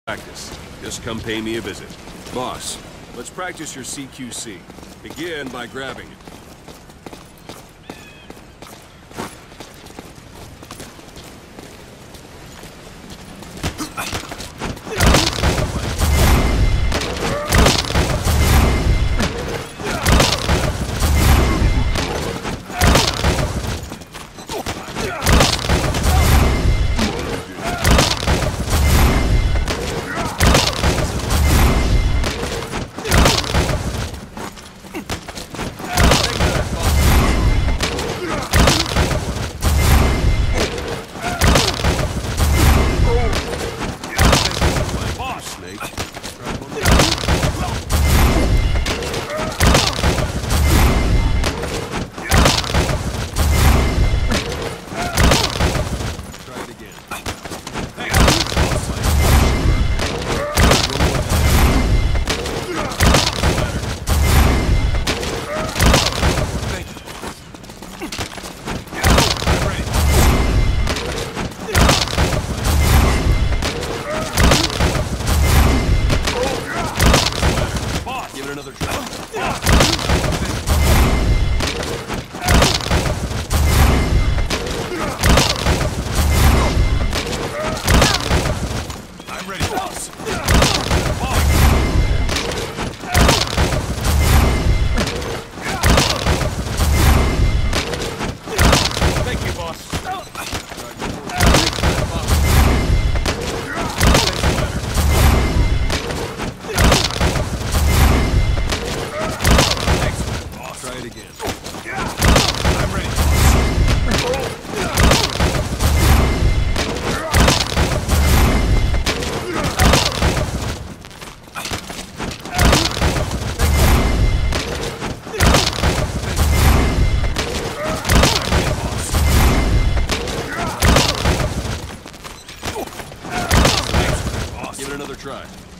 Practice. Just come pay me a visit. Boss, let's practice your CQC. Begin by grabbing it. Another try. I'm ready, boss. Thank you, boss. Try it again. I'm ready. Give it another try.